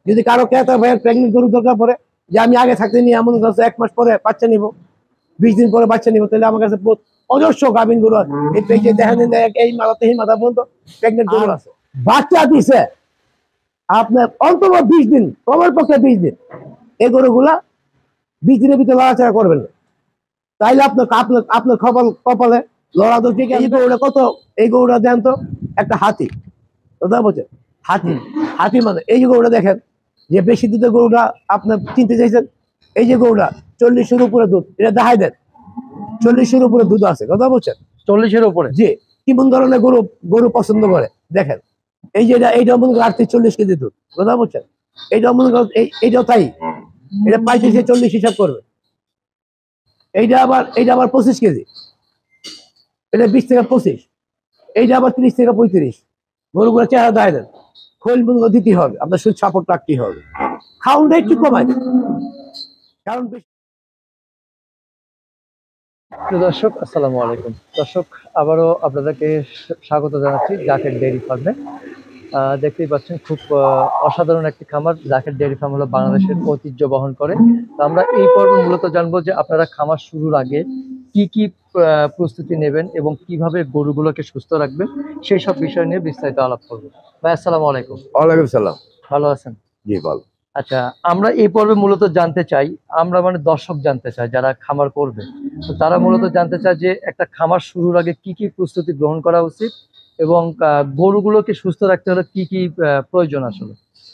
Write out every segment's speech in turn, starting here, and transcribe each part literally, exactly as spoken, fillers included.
যদি কারো ক্রেতা ভাইয়ের প্রেগনেন্ট গরু দরকার পড়ে যে আমি আগে থাকতে নিয়ে এমন কাছে এক মাস পরে বাচ্চা নিব, বিশ দিন পরে বাচ্চা নিব, তাহলে আমার কাছে অজস্র গাভিন গরু আছে। এই পেটে দেখেন এই মাথা এই মাথা পর্যন্ত প্রেগনেন্ট গরু আছে, বাচ্চা দিছে আপনার অন্তত বিশ দিন, কমের পক্ষে বিশ দিন। এই গরুগুলা বিশ দিনের ভিতরে লড়াচড়া করবেন না, তাইলে আপনার আপনার আপনার কপাল কপালে লড়া তো ঠিক আছে। এই গরুটা কত, এই গরুটা দেন তো একটা হাতি, কথা বলছেন হাতি, হাতি মানে এই যে গরুটা দেখেন যে বেশি দুধের গরুটা আপনার কিনতে চাইছেন, এই যে গরুটা চল্লিশের উপরে দুধ, এটা দেখাই দেন চল্লিশের উপরে দুধ আছে, কথা বলছেন চল্লিশের উপরে। জি, কেমন ধরনের গরু গরু পছন্দ করে দেখেন, এই যে এটা এইটা মনে করেন আটত্রিশ চল্লিশ কেজি দুধ, কথা বলছেন এইটা মনে করেন এইটাও তাই, এটা পঁয়ত্রিশে চল্লিশ হিসাব করবে। এইটা আবার এইটা আবার পঁচিশ কেজি, এটা বিশ থেকে পঁচিশ, এইটা আবার ত্রিশ থেকে পঁয়ত্রিশ। গরুগুলো চেহারা দেয় দেন, খোল মনে দিতে হবে, আপনার শুধু সাপোর্ট রাখতে হবে, খাউনটা একটু কমায় দেন। কারণ দর্শক আসসালামু আলাইকুম। দর্শক আবারও আপনাদেরকে স্বাগত জানাচ্ছি জাকের ডেয়ারি ফার্মে। দেখতেই পাচ্ছেন খুব অসাধারণ একটি খামার। জাকের ডেয়ারি ফার্ম হলো বাংলাদেশের ঐতিহ্য বহন করে। তো আমরা এই পর্বে মূলত জানবো যে আপনারা খামার শুরুর আগে কি কি প্রস্তুতি নেবেন এবং কিভাবে গরুগুলোকে সুস্থ রাখবেন সেই সব বিষয় নিয়ে বিস্তারিত আলাপ করবো। ভাই আসসালামু আলাইকুম। ওয়ালাইকুম সালাম। ভালো আছেন? জি ভালো। আচ্ছা, আমরা এই পর্বে মূলত জানতে চাই, আমরা মানে দর্শক জানতে চাই যারা খামার করবে, তো তারা মূলত জানতে চায় যে একটা খামার শুরুর আগে কি কি প্রস্তুতি গ্রহণ করা উচিত এবং গরুগুলোকে সুস্থ রাখতে হলে কি কি প্রয়োজন আসলে।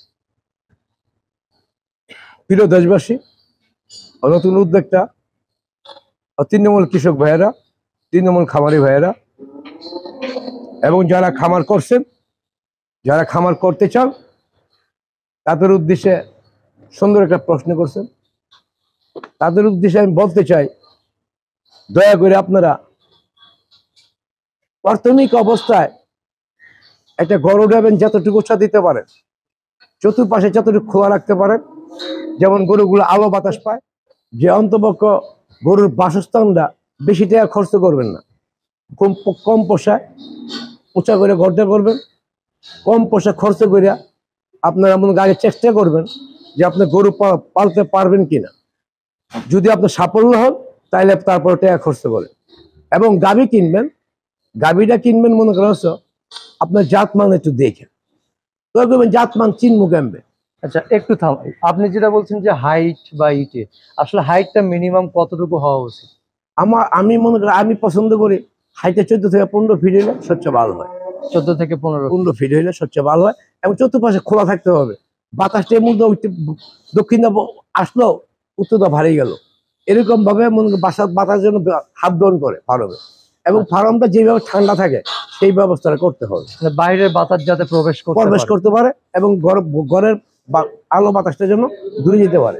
প্রিয় দেশবাসী, নতুন উদ্যোক্তা, তৃণমূল কৃষক ভাইয়েরা, তৃণমূল খামারি ভাইয়েরা এবং যারা খামার করছেন, যারা খামার করতে চান, তাদের উদ্দেশ্যে সুন্দর একটা প্রশ্ন করছেন। তাদের উদ্দেশ্যে আমি বলতে চাই, দয়া করে আপনারা প্রাথমিক অবস্থায় একটা গরু নেবেন যতটুকু উৎসাহ দিতে পারেন, চতুর্পাশে যতটুকু খোলা রাখতে পারেন, যেমন গরুগুলো আলো বাতাস পায়, যে অন্তপক্ষ গরুর বাসস্থানটা বেশি টাকা খরচ করবেন না, কম কম পয়সায় উঁচা করে ঘরটা করবেন, কম পয়সা খরচ করিয়া আপনারা এমন আগে চেষ্টা করবেন যে আপনি গরু পালতে পারবেন কিনা। যদি আপনি সাফল্য হন তাহলে তারপর টাকা খরচ করেন। এবং গাভী কিনবেন, গাভীটা কিনবেন মনে করেন আপনার জাতমান একটু দেখেন, তো করবেন জাতমান চিনমু কেমবে। আচ্ছা একটু থাম, আপনি যেটা বলছেন যে হাইট বা ইটে, আসলে হাইটটা মিনিমাম কতটুকু হওয়া উচিত? আমার আমি মনে করি আমি পছন্দ করি হাইটে চোদ্দ থেকে পনেরো ফিট হইলে সবচেয়ে ভালো হয়। চোদ্দ থেকে পনেরো পনেরো ফিট হইলে সবচেয়ে ভালো হয় এবং চতুর্পাশে খোলা থাকতে হবে। বাতাসটা এর মধ্যে দক্ষিণ আসলো উত্তরটা ভারী গেল, এরকম ভাবে মনে করি বাসা বাতাস যেন হাত গ্রহণ করে ফার্মে, এবং ফার্মটা যেভাবে ঠান্ডা থাকে সেই ব্যবস্থাটা করতে হবে, বাইরের বাতাস যাতে প্রবেশ প্রবেশ করতে পারে এবং ঘরের আলো বাতাসটা যেন দূরে যেতে পারে,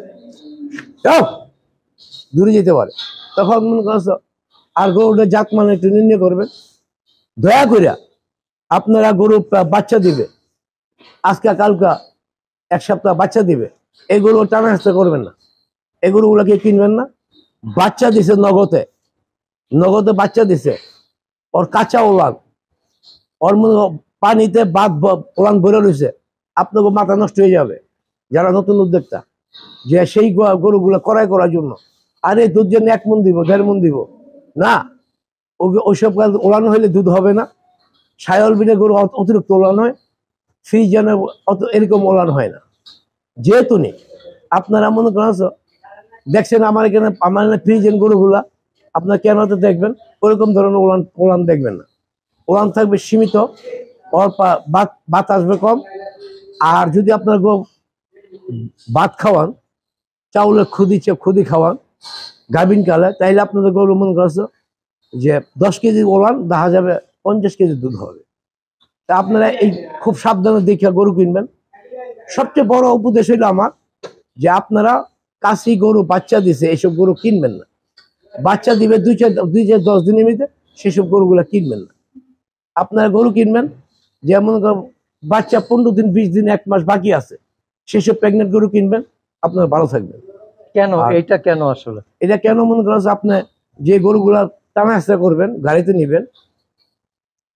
দূরে যেতে পারে। তখন মনে করছো আর গরুটা জাত মানে একটু নির্ণয় করবেন। দয়া করিয়া আপনারা গরু বাচ্চা দিবে আজকে কালকা এক সপ্তাহ বাচ্চা দিবে, এগুলো টানা হাসতে করবেন না, এগুলোগুলোকে কিনবেন না। বাচ্চা দিছে নগদে, নগদে বাচ্চা দিছে, ওর কাঁচা ওলান, ওর মনে পানিতে বাদ ওলান ভরে রয়েছে, আপনাকে মাথা নষ্ট হয়ে যাবে যারা নতুন উদ্যোক্তা, যে সেই গরুগুলো ক্রয় করার জন্য আরে দুধ জন্য এক মন দিব দেড় মন দিব না, ওইসব ওলানো হইলে দুধ হবে না। সায়ল বিনে গরু অতিরিক্ত ওলান হয়, ফ্রিজেন অত এরকম ওলান হয় না। যেহেতু নেই আপনারা মনে করেন দেখছেন আমার এখানে আমার ফ্রিজেন গরুগুলা আপনার কেন দেখবেন ওরকম ধরনের ওলান ওলান দেখবেন না, ওলান থাকবে সীমিত, ওর বাত আসবে কম। আর যদি আপনার ভাত খাওয়ান, চাউলের খুদি খুদি খাওয়ান গাভিন কালে, তাইলে আপনাদের গরু মনে করছো যে দশ কেজি ওলান দেখা যাবে পঞ্চাশ কেজি দুধ হবে। তা আপনারা এই খুব সাবধানে দেখে গরু কিনবেন। সবচেয়ে বড় উপদেশ হইল আমার যে আপনারা কাশি গরু বাচ্চা দিছে এইসব গরু কিনবেন না, বাচ্চা দিবে দুই চার দুই চার দশ দিনের মধ্যে সেসব গরুগুলা কিনবেন না। আপনারা গরু কিনবেন যেমন বাচ্চা পনেরো দিন বিশ দিন এক মাস বাকি আছে, সেসব প্রেগনেন্ট গরু কিনবেন, আপনারা ভালো থাকবেন। কেন এটা কেন আসলে এটা কেন মনে করেন আপনি যে গরুগুলা টানা হাসা করবেন গাড়িতে নিবেন,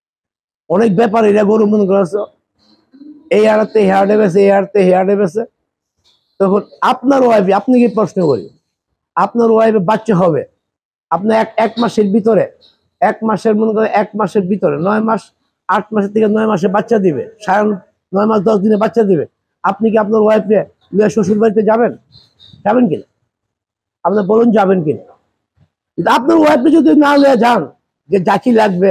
অনেক ব্যাপার এরা গরু মনে করেছ এই আড়াতে হেয়ারডে বেছে, এই আড়াতে হেয়ারডে বেছে, তখন আপনার ওয়াইফে, আপনি কি প্রশ্ন করি, আপনার ওয়াইফে বাচ্চা হবে, আপনার এক এক মাসের ভিতরে, এক মাসের মনে করেন এক মাসের ভিতরে নয় মাস, আট মাসের থেকে নয় মাসে বাচ্চা দিবে, সাড়ে নয় মাস দশ দিনে বাচ্চা দিবে। আপনি কি আপনার ওয়াইফে শ্বশুর বাড়িতে যাবেন? যাবেন কিনা? আপনি বলুন যাবেন কিনা? কিন্তু আপনার ওয়াইফে যদি না নিয়ে যান, যে যাচি লাগবে,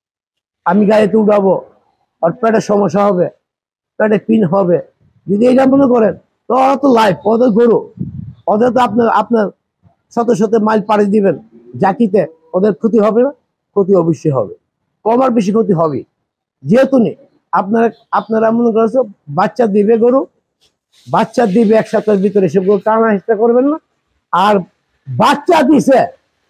আমি গাড়িতে উঠাবো, আর পেটের সমস্যা হবে, পেটে পিন হবে, যদি এটা মনে করেন, তো ওরা তো লাইফ, ওদের গরু, ওদের তো আপনার আপনার শত শত মাইল পাড়ি দিবেন জাকিতে, ওদের ক্ষতি হবে না? ক্ষতি অবশ্যই হবে, কম আর বেশি ক্ষতি হবে। যেহেতু নেই আপনারা আপনারা মনে করেছো বাচ্চা দিবে গরু, বাচ্চা দিবে এক সপ্তাহের ভিতরে, সে গরু টানা চেষ্টা করবেন না। আর বাচ্চা দিছে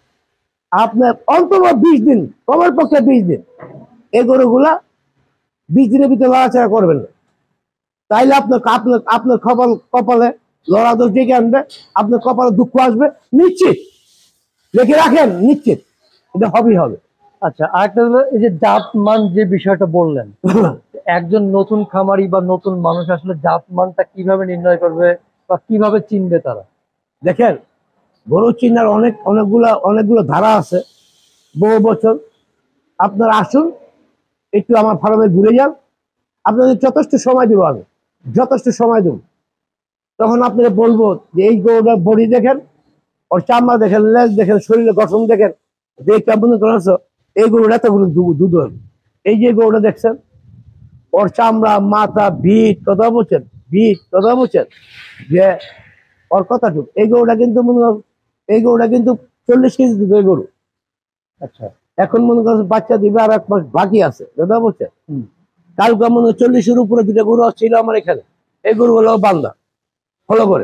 আপনার অন্তত বিশ দিন, কমের পক্ষে বিশ দিন, এই গরুগুলা বিশ দিনের ভিতরে লড়াচড়া করবেন না। তাইলে আপনার আপনার আপনার কপাল কপালে লড়া দোষ ডেকে আনবে, আপনার কপালে দুঃখ আসবে নিশ্চিত, লিখে রাখেন নিশ্চিত, এটা হবেই হবে। আচ্ছা, আরেকটা হলো এই যে জাত মান যে বিষয়টা বললেন, একজন নতুন খামারি বা নতুন মানুষ আসলে জাত মানটা কিভাবে নির্ণয় করবে বা কিভাবে চিনবে তারা? দেখেন, গরু চিনার অনেক অনেকগুলো অনেকগুলো ধারা আছে, বহু বছর। আপনারা আসুন, একটু আমার ফার্মে ঘুরে যান, আপনাদের যথেষ্ট সময় দেবো, আমি যথেষ্ট সময় দেবো। তখন আপনারা বলবো যে এই গরুটার বডি দেখেন, ওর চামড়া দেখেন, লেজ দেখেন, শরীরের গঠন দেখেন, দেখে মনে করেছো এই গরুটা এতগুলো দুধ হবে। এই যে গরুটা দেখছেন, ওর চামড়া, মাথা, ভিট, কথা বলছেন, ভিট, কথা বলছেন, যে ওর কথাটুক, এই গরুটা কিন্তু মনে এই গরুটা কিন্তু চল্লিশ কেজি দুধের গরু। আচ্ছা, এখন মনে করছে বাচ্চা দিবে, আর এক মাস বাকি আছে, কথা বলছেন। কালকে মনে হয় চল্লিশের উপরে দুটো গরু ছিল আমার এখানে, এই গরু গুলো বান্দা ফলো করে।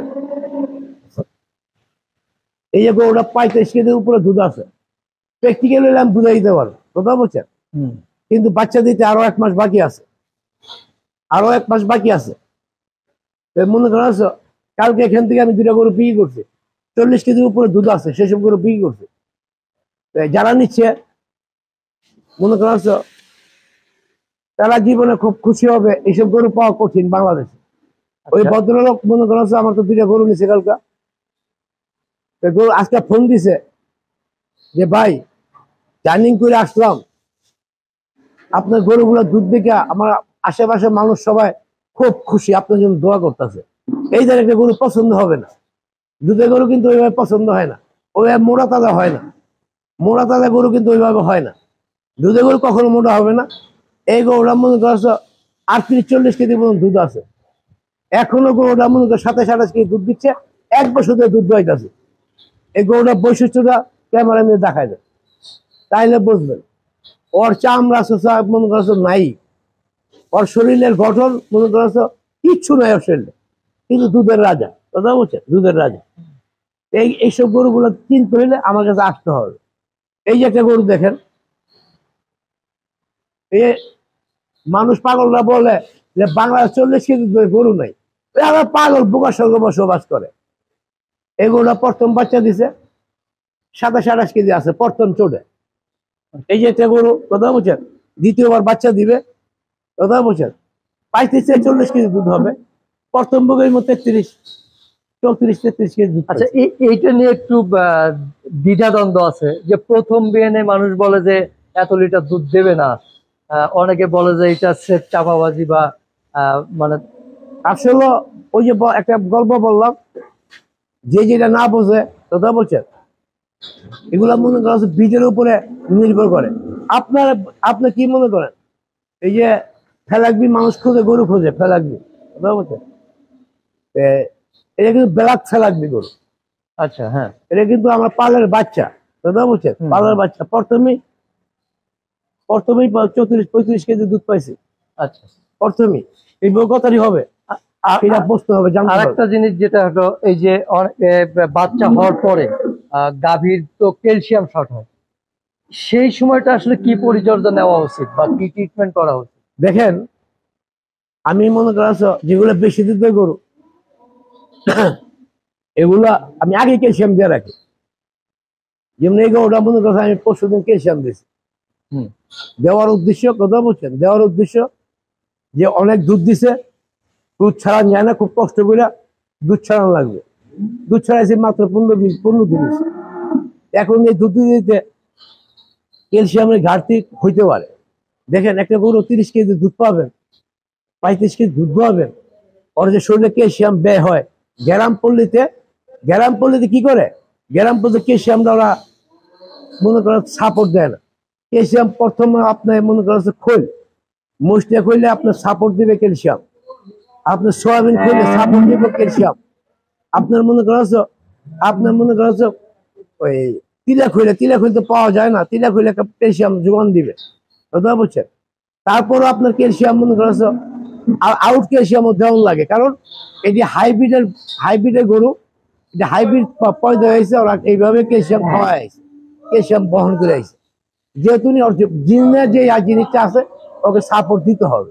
এই যে গরুটা পঁয়ত্রিশ কেজির উপরে দুধ আছে, প্র্যাকটিক্যালি আমি বুঝাই দিতে পারবো, কথা বলছেন। কিন্তু বাচ্চা দিতে আরো এক মাস বাকি আছে, আরো এক মাস বাকি আছে। মনে করেন কালকে এখান থেকে আমি দুটা গরু বিক্রি করছি, চল্লিশ কেজির উপরে দুধ আছে, সেসব গরু বিক্রি করছি। যারা নিচ্ছে মনে করেন তারা জীবনে খুব খুশি হবে, এইসব গরু পাওয়া কঠিন বাংলাদেশে। ওই ভদ্রলোক মনে করেন আমার তো দুইটা গরু নিছে কালকা, গরু আজকে ফোন দিছে যে ভাই জার্নিং করে আসলাম, আপনার গরুগুলো দুধ দেখে আমার আশেপাশে মানুষ সবাই খুব খুশি, আপনার জন্য দোয়া করতেছে। এই ধরনের একটা গরু পছন্দ হবে না, দুধের গরু কিন্তু ওইভাবে পছন্দ হয় না, ওইভাবে মোড়া তাজা হয় না, মোড়া তাজা গরু কিন্তু ওইভাবে হয় না, দুধের গরু কখনো মোটা হবে না। এই গরুটা মনে করছো আটত্রিশ চল্লিশ কেজি পর্যন্ত দুধ আছে, এখনো গরুটা মনে করো সাতাশ আঠাশ কেজি দুধ দিচ্ছে, এক বছর ধরে দুধ দোয়াইতেছে। এই গরুটার বৈশিষ্ট্যটা ক্যামেরা নিয়ে দেখায় যায়, তাইলে বুঝবেন। ওর চামড়া চোষা মনে করছো নাই, ওর শরীরের গঠন মনে করছো কিচ্ছু নাই ওর শরীরে, কিন্তু দুধের রাজা, কথা বলছে, দুধের রাজা। এই এইসব গরুগুলো চিনতে হইলে আমার কাছে আসতে হবে। এই যে একটা গরু দেখেন, এ মানুষ পাগলরা বলে যে বাংলাদেশ চল্লিশ কেজি গরু নাই, আমার পাগল বোকার সঙ্গে বসবাস করে। এই গরুটা প্রথম বাচ্চা দিছে, সাতাশ আঠাশ কেজি আছে প্রথম চোটে। এই যে একটা গরু, কথা বলছেন, দ্বিতীয়বার বাচ্চা দিবে, কথা বলছেন, পঁয়ত্রিশ থেকে চল্লিশ কেজি দুধ হবে, প্রথম বুকের মধ্যে তেত্রিশ চৌত্রিশ তেত্রিশ কেজি দুধ। আচ্ছা, এইটা নিয়ে একটু দ্বিধাদ্বন্দ্ব আছে, যে প্রথম বিয়ানে মানুষ বলে যে এত লিটার দুধ দেবে না, অনেকে বলে যে এটা সেট চাপাবাজি বা মানে আসলে ওই যে একটা গল্প বললাম, যে যেটা না বোঝে, কথা বলছেন, এগুলা মনে করা বীজের উপরে নির্ভর করে। আপনার আপনি কি মনে করেন, এই যে ফেলাকবি মানুষ খোঁজে, গরু খোঁজে ফেলাকবি, কথা বলছেন, এটা কিন্তু ব্ল্যাক ফেলাকবি গরু। আচ্ছা, হ্যাঁ, এটা কিন্তু আমার পালের বাচ্চা, কথা বলছেন, পালের বাচ্চা প্রথমেই প্রথমেই চৌত্রিশ পঁয়ত্রিশ কেজি দুধ পাইছে। আচ্ছা, প্রথমেই এই কথারই হবে, এটা বুঝতে হবে। আরেকটা জিনিস যেটা হলো, এই যে বাচ্চা হওয়ার পরে গাভীর তো ক্যালসিয়াম শর্ট হয়, সেই সময়টা আসলে কি পরিচর্যা নেওয়া উচিত বা কি ট্রিটমেন্ট করা উচিত? দেখেন, আমি মনে করছো যেগুলো বেশি দুধের গরু, এগুলা আমি আগে ক্যালসিয়াম দিয়ে রাখি। যেমন এই গরুটা মনে করছো আমি পরশু দিন ক্যালসিয়াম দিয়েছি, দেওয়ার উদ্দেশ্য, কথা বলছেন, দেওয়ার উদ্দেশ্য যে অনেক দুধ দিছে, দুধ ছাড়া যায় না, খুব কষ্ট করে দুধ ছড়ানো লাগবে। দুধ ছড়াইছে মাত্র পনেরো বিশ পনেরো দিন। এখন এই দুধ দিতে ক্যালসিয়ামের ঘাটতি হইতে পারে। দেখেন একটা গরু তিরিশ কেজি দুধ পাবেন, পঁয়ত্রিশ কেজি দুধ পাবেন, ওর যে শরীরে ক্যালসিয়াম ব্যয় হয় গ্রাম পল্লীতে। গ্রাম পল্লীতে কি করে, গ্রাম পল্লীতে ক্যালসিয়ামটা ওরা মনে করেন সাপোর্ট দেয় না। ক্যালসিয়াম প্রথমে আপনার মনে করেন খোল মুষ্টিয়া খইলে আপনার সাপোর্ট দিবে ক্যালসিয়াম, আপনার সয়াবিন খইলে সাপোর্ট দিবে ক্যালসিয়াম, আপনার মনে করছো আপনার মনে করছো ওই তিলা খইলে তিলা খইলে তো পাওয়া যায় না, তিলা খইলে একটা ক্যালসিয়াম যোগান দিবে, বুঝতে পারছেন। তারপরও আপনার ক্যালসিয়াম মনে করছো আউট ক্যালসিয়ামও দেওয়ান লাগে, কারণ এটি হাইব্রিডের হাইব্রিডের গরু, এটা হাইব্রিড পয়দা হয়েছে, ওরা এইভাবে ক্যালসিয়াম খাওয়া হয়েছে, ক্যালসিয়াম বহন করে আসছে। যেহেতু জিনের যে জিনিসটা আছে ওকে সাপোর্ট দিতে হবে।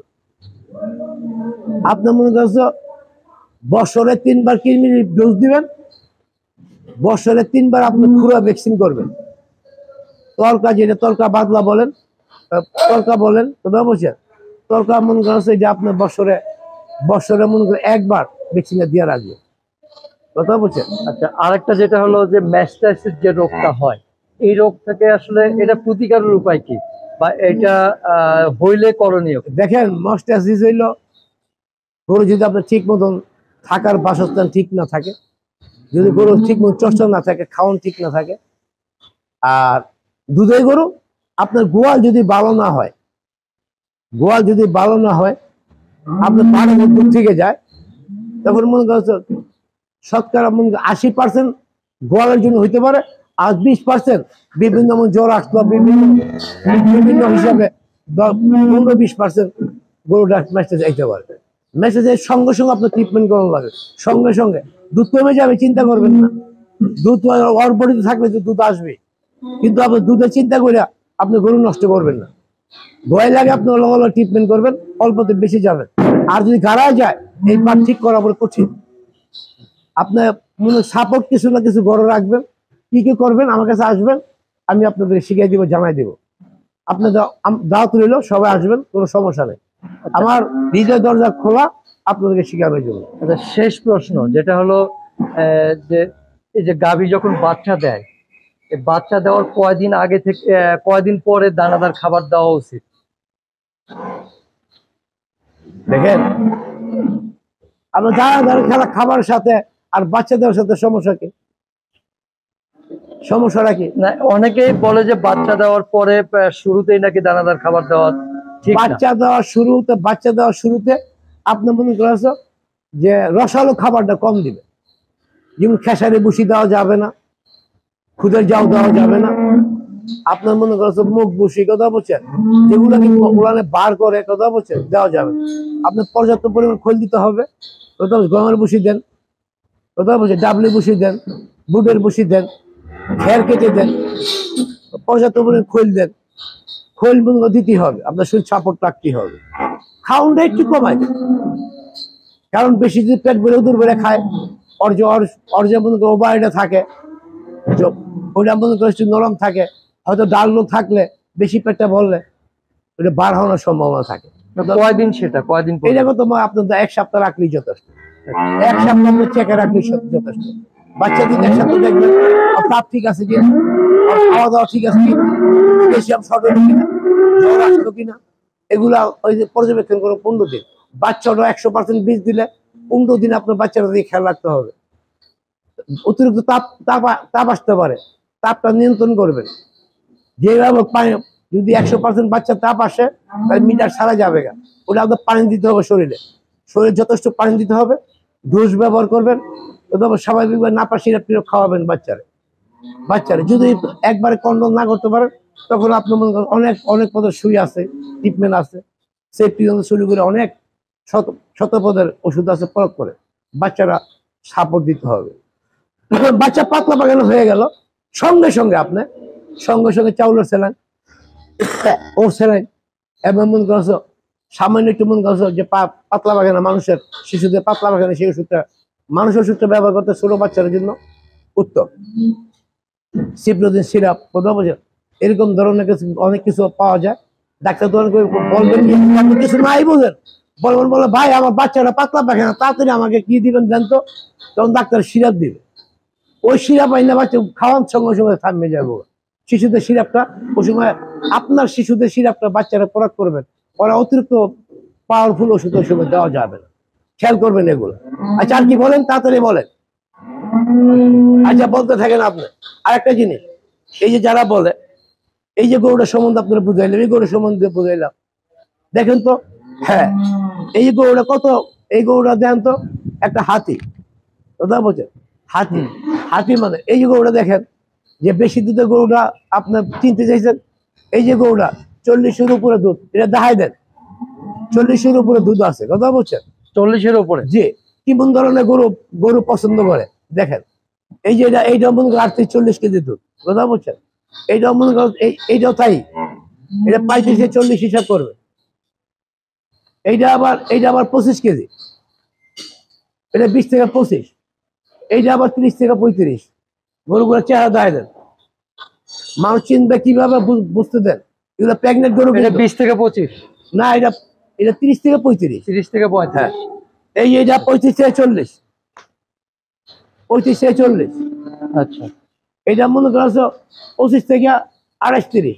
আপনার মনে করছো বছরে তিনবার কৃমি ডোজ দিবেন, বছরে তিনবার আপনি খুরা ভ্যাকসিন করবেন। তরকা যেটা তরকা বাদলা বলেন, তরকা বলেন, তো বুঝছেন, তরকা মনে করছে যে আপনার বছরে বছরে মনে করে একবার ভ্যাকসিন দিয়ে রাখবে, কথা বুঝছেন। আচ্ছা, আরেকটা যেটা হলো যে ম্যাস্টাইসিস যে রোগটা হয়, এই রোগ থেকে আসলে এটা প্রতিকারের উপায় কি, বা এটা আহ হইলে করণীয়? দেখেন মাস্টাইসিস হইল গরু যদি আপনার ঠিক মতন থাকার বাসস্থান ঠিক না থাকে, যদি গরু ঠিক মতো চর্চা না থাকে, খাওয়ান ঠিক না থাকে, আর দুধের গরু আপনার গোয়াল যদি ভালো না হয়, গোয়াল যদি ভালো না হয় আপনার পাড়ের মধ্যে থেকে যায়, তখন মনে করছে শতকরা মনে করেন আশি পার্সেন্ট গোয়ালের জন্য হইতে পারে, আর বিশ পার্সেন্ট বিভিন্ন জ্বর আসলো বিভিন্ন বিভিন্ন হিসাবে পনেরো বিশ পার্সেন্ট গরুটা মেসেজ আইতে পারে। মেসেজের সঙ্গে সঙ্গে আপনার ট্রিটমেন্ট করানো লাগে, সঙ্গে সঙ্গে দুধ কমে যাবে চিন্তা করবেন না, দুধ ওর বডিতে থাকলে তো দুধ আসবে, কিন্তু আপনি দুধের চিন্তা করে আপনি গরু নষ্ট করবেন না। ভয় লাগে আপনি অলগ অলগ ট্রিটমেন্ট করবেন, অল্পতে বেশি যাবেন। আর যদি গাড়ায় যায় এই পাট ঠিক করা বলে কঠিন। আপনার মনে সাপোর্ট কিছু না কিছু গড়ে রাখবেন, কি কি করবেন আমার কাছে আসবেন, আমি আপনাদের শিখিয়ে দিব, জানাই দিব। আপনাদের দাওয়াত রইল, সবাই আসবেন, কোনো সমস্যা নেই, আমার হৃদয় দরজা খোলা আপনাদেরকে শিখানোর জন্য। আচ্ছা, শেষ প্রশ্ন যেটা হলো যে এই যে গাভী যখন বাচ্চা দেয়, এই বাচ্চা দেওয়ার কয়দিন আগে থেকে কয়দিন পরে দানাদার খাবার দেওয়া উচিত? দেখেন আমরা দানাদার খেলা খাবারের সাথে আর বাচ্চা দেওয়ার সাথে সমস্যা কি, সমস্যাটা কি? না, অনেকেই বলে যে বাচ্চা দেওয়ার পরে শুরুতেই নাকি দানাদার খাবার দেওয়া ঠিক না। বাচ্চা দেওয়ার শুরুতে বাচ্চা দেওয়ার শুরুতে আপনি মনে করেছো যে রসালো খাবারটা কম দিবে, যেমন খেসারি বুসি দেওয়া যাবে না, খুদের জাউ দেওয়া যাবে না, আপনার মনে করছো মুখ বুসি, কথা বলছেন, যেগুলো কি উড়ানে বার করে, কথা বলছেন, দেওয়া যাবে। আপনার পর্যাপ্ত পরিমাণ খোল দিতে হবে, কথা বলছে, গমের বুসি দেন, কথা বলছে, ডাবলি বুসি দেন, বুটের বুসি দেন, খের কেটে দেন, পর্যাপ্ত পরিমাণ খোল দেন, খোল মনে দিতে হবে, আপনার শরীর সাপোর্ট রাখতে হবে। খাওয়ানটা একটু কমাই দেন, কারণ বেশি যদি পেট বেড়ে উদুর বেড়ে খায়, অর্জ অর্জ মনে করে ওবারটা থাকে, ওইটা মনে করে একটু নরম থাকে, হয়তো ডালনো থাকলে বেশি পেটটা বললে ওটা বার হওয়ার সম্ভাবনা থাকে। কয়দিন সেটা কয়দিন এটা কত আপনার এক সপ্তাহ রাখলেই যথেষ্ট, এক সপ্তাহ আপনার চেকে রাখলেই যথেষ্ট। বাচ্চা দিন এক সপ্তাহ দেখবেন তাপ ঠিক আছে কিনা, খাওয়া দাওয়া ঠিক আছে কিনা, ক্যালসিয়াম শর্ট হলো কিনা, জ্বর আসলো কিনা, এগুলা ওই যে পর্যবেক্ষণ করে পনেরো দিন। বাচ্চাটা একশো পার্সেন্ট বীজ দিলে পনেরো দিন আপনার বাচ্চাটা দিয়ে খেয়াল রাখতে হবে। অতিরিক্ত তাপ তাপ তাপ আসতে পারে, তাপটা নিয়ন্ত্রণ করবেন। যেভাবে পানি যদি একশো পার্সেন্ট বাচ্চা তাপ আসে তাহলে মিটার সারা যাবে গা, ওটা আপনার পানি দিতে হবে শরীরে, শরীরে যথেষ্ট পানি দিতে হবে, ডোজ ব্যবহার করবেন, স্বাভাবিকভাবে নাপা সিরাপ টিরাপ খাওয়াবেন বাচ্চারে। বাচ্চারে যদি একবারে কন্ট্রোল না করতে পারেন তখন আপনার মনে করেন অনেক অনেক পদের সুই আছে, ট্রিটমেন্ট আছে, সেফটি শুরু করে অনেক শত শত পদের ওষুধ আছে, প্রয়োগ করে বাচ্চারা সাপোর্ট দিতে হবে। বাচ্চা পাতলা পাকানো হয়ে গেল, সঙ্গে সঙ্গে আপনি সঙ্গে সঙ্গে চাউলের স্যালাইন, ওর স্যালাইন, এবং মনে করছো সামান্য একটু মনে করছো যে পাতলা পাখানা মানুষের, শিশুদের পাতলা পাখানা, সেই ওষুধটা মানুষের ওষুধটা ব্যবহার করতে ছোট বাচ্চাদের জন্য উত্তম। সিপ্রোদিন সিরাপ, কথা বোঝেন, এরকম ধরনের কিছু অনেক কিছু পাওয়া যায়। ডাক্তার দোকান করে বলবেন কিছু নাই বোঝেন, বলবেন বলে ভাই আমার বাচ্চাটা পাতলা পায়খানা, তাড়াতাড়ি আমাকে কি দিবেন দেন তো। তখন ডাক্তার সিরাপ দিবে, ওই সিরাপ আইনা বাচ্চা খাওয়ার সঙ্গে সঙ্গে থামে যাবো। শিশুদের সিরাপটা ওই সময় আপনার শিশুদের সিরাপটা বাচ্চারা প্রয়োগ করবেন, ওরা অতিরিক্ত পাওয়ারফুল ওষুধ ওই সময় দেওয়া যাবে না, খেয়াল করবেন এগুলো। আচ্ছা আর কি বলেন, তাড়াতাড়ি বলেন। আচ্ছা বলতে থাকেন আপনি। আরেকটা জিনিস, এই যে যারা বলে এই যে গরুটা সম্বন্ধে আপনারা বুঝাইলাম, এই গরু সম্বন্ধে বুঝাইলাম, দেখেন তো, হ্যাঁ এই গরুটা কত, এই গরুটা দেন তো একটা হাতি, কথা বলছেন হাতি, হাতি মানে এই যে গরুটা দেখেন, যে বেশি দুধের গরুটা আপনার চিনতে চাইছেন, এই যে গরুটা চল্লিশের উপরে দুধ, এটা দেখাই দেন, চল্লিশের উপরে দুধ আছে, কথা বলছেন চল্লিশের উপরে। জি, কেমন ধরনের গরু গরু পছন্দ করে দেখেন, এই যে এটা এইটা মনে করেন আটত্রিশ চল্লিশ কেজি দুধ, কথা বলছেন, এইটাও মনে করেন এইটাও তাই, এটা পঁয়ত্রিশে চল্লিশ হিসাব করবে, এইটা আবার এইটা আবার পঁচিশ কেজি, এটা বিশ থেকে পঁচিশ, এইটা আবার ত্রিশ থেকে পঁয়ত্রিশ। গরুগুলো চেহারা দেয় দেন, মানুষ চিনবে কিভাবে বুঝতে দেন, এগুলো প্রেগনেন্ট গরু। বিশ থেকে পঁচিশ না, এটা এটা ত্রিশ থেকে পঁয়ত্রিশ, তিরিশ থেকে পঁয়ত্রিশ। এই এটা পঁয়ত্রিশ থেকে চল্লিশ, পঁয়ত্রিশ থেকে চল্লিশ। আচ্ছা, এটা মনে করা পঁচিশ থেকে আড়াইশ তিরিশ,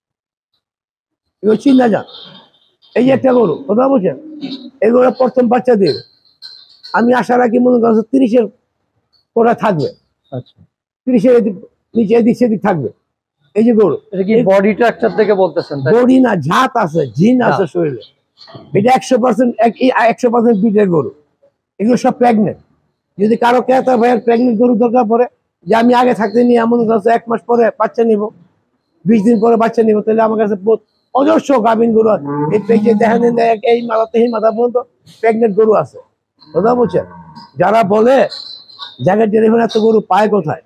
এগুলো চিন্তা যান। এই যে একটা গরু, কথা বলছেন, এই গরু প্রথম বাচ্চা দেবে, আমি আশা রাখি মনে করছো তিরিশের কোটা থাকবে, আচ্ছা তিরিশের নিচে এদিক সেদিক থাকবে। এই যে গরু, এটা কি বডি স্ট্রাকচার থেকে বলতেছেন? বডি না, জাত আছে, জিন আছে শরীরে, এটা একশো পার্সেন্ট একশো পার্সেন্ট বিটের গরু, এগুলো সব প্রেগনেন্ট। যদি কারো ক্রেতা ভাইয়ের প্রেগনেন্ট গরু দরকার পড়ে, যে আমি আগে থাকতে নিয়ে এমন কাছে এক মাস পরে বাচ্চা নিব, বিশ দিন পরে বাচ্চা নিব, তাহলে আমার কাছে অজস্র গাভিন গরু এই পেটে দেখেন, এই মাথা থেকে মাথা পর্যন্ত প্রেগনেন্ট গরু আছে, কথা বলছেন। যারা বলে জায়গায় টেলিফোন এত গরু পায় কোথায়,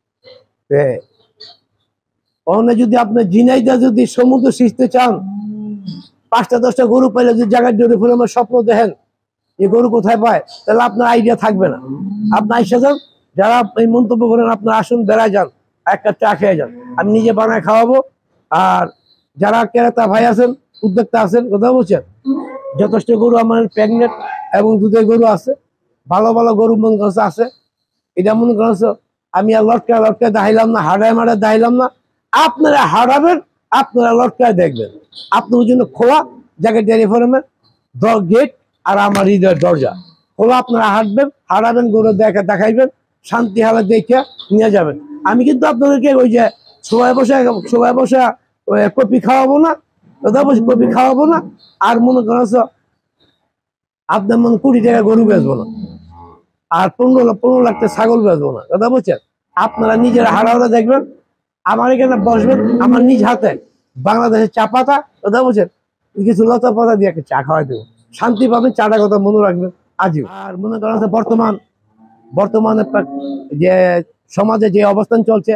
ওখানে যদি আপনি জিনাইদা যদি সমুদ্র শিখতে চান, পাঁচটা দশটা গরু পাইলে যদি জায়গায় টেলিফোন আমার স্বপ্ন দেখেন যে গরু কোথায় পায়, তাহলে আপনার আইডিয়া থাকবে না। আপনার এসে যান, যারা এই মন্তব্য করেন আপনার আসুন, বেড়ায় যান, এক কাপ চা খেয়ে যান, আমি নিজে বানায় খাওয়াবো। আর যারা ক্রেতা ভাই আছেন, উদ্যোক্তা আছেন, কথা বলছেন, যথেষ্ট গরু আমার প্রেগনেন্ট এবং দুধের গরু আছে, ভালো ভালো গরু মনে করছে আছে। এটা মনে করছো আমি আর লটকা লটকা দেখাইলাম না, হাড়ায় মারায় দেখাইলাম না, আপনারা হারাবেন, আপনারা লটকায় দেখবেন। আপনার জন্য খোলা জায়গায় ডেয়ারি ফার্মের গেট আর আমার হৃদয়ের দরজা খোলা, আপনারা হাঁটবেন, হারাবেন, গরু দেখা দেখাইবেন, শান্তি হালে দেখে নিয়ে যাবেন। আমি কিন্তু আপনাদেরকে ওই যে সবাই বসে সবাই বসে কপি খাওয়াবো না, কথা বলছি, কপি খাওয়াবো না। আর মনে করছো আপনার মনে কোটি টাকা গরু বেচবো না, আর পনেরো পনেরো লাখ টাকা ছাগল বেচবো না, কথা বলছেন। আপনারা নিজেরা হারাওরা দেখবেন, আমার এখানে বসবেন, আমার নিজ হাতে বাংলাদেশের চা পাতা, কথা বলছেন, কিছু লতা পাতা দিয়ে একটা চা খাওয়াই দেবো, শান্তি পাবেন, চাটা কথা মনে রাখবেন আজও। আর মনে করেন বর্তমান বর্তমানে যে সমাজে যে অবস্থান চলছে,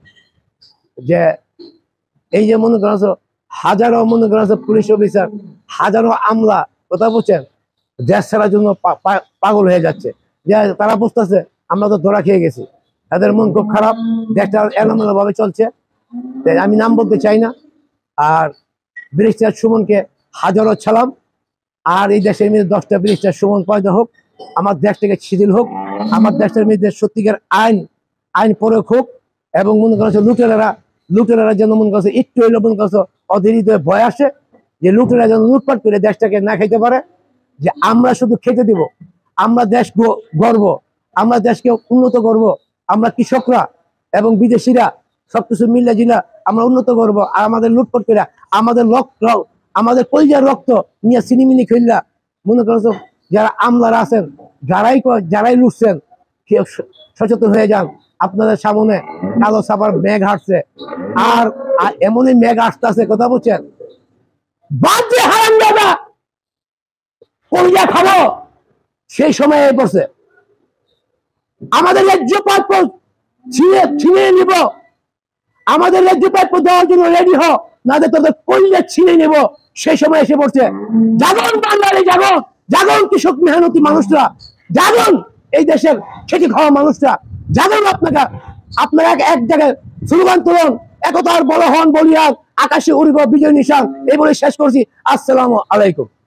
যে এই যে মনে করেন হাজারো মনে করেন পুলিশ অফিসার, হাজারো আমলা, কথা বলছেন, দেশ ছাড়ার জন্য পাগল হয়ে যাচ্ছে, যে তারা বুঝতেছে আমরা তো ধরা খেয়ে গেছি, তাদের মন খুব খারাপ, দেশটা এলোমেলো ভাবে চলছে। আমি নাম বলতে চাই না। আর ব্যারিস্টার সুমনকে হাজারো ছালাম, আর এই দেশের মধ্যে দশটা ব্যারিস্টার সুমন পয়দা হোক, আমার দেশ থেকে শিথিল হোক, আমার দেশের মধ্যে সত্যিকার আইন আইন প্রয়োগ হোক, এবং মনে করছে লুটেরারা লুটেরারা যেন মনে করছে একটু হইলে মনে করছে অধীর হৃদয়ে ভয় আসে, যে লুটেরা যেন লুটপাট করে দেশটাকে না খাইতে পারে, যে আমরা শুধু খেতে দিব, আমরা দেশ গর্ব, আমরা দেশকে উন্নত করব, আমরা কৃষকরা এবং বিদেশিরা সবকিছু মিলে জিলা আমরা উন্নত করবো। আর আমাদের লুটপাট করে আমাদের রক্ত, আমাদের কলিজার রক্ত নিয়ে সিনিমিনি খেললা মনে করছো যারা আমলারা আছেন, যারাই যারাই লুটছেন, সচেতন হয়ে যান। আপনাদের সামনে কালো সাপার মেঘ হাঁটছে, আর এমনই মেঘ আসতে আছে, কথা বলছেন, বাজে হারাম দাদা কলিজা খাবো, সেই সময় এই পড়ছে। আমাদের রাজ্য প্রাপ্য ছিঁড়ে ছিঁড়ে নিব, আমাদের রাজ্য প্রাপ্য দেওয়ার জন্য রেডি হ, না তোদের কলিজা ছিঁড়ে নেব, সেই সময় এসে পড়ছে। জাগন বাঙালি, জাগন, জাগন কৃষক মেহনতি মানুষরা, জাগন এই দেশের খেটে খাওয়া মানুষরা, জাগন। আপনাকে আপনারা এক জায়গায় স্লোগান তুলুন, একতার বড় হন বলিয়ার, আকাশে উড়ব বিজয় নিশান, এই বলে শেষ করছি। আসসালামু আলাইকুম।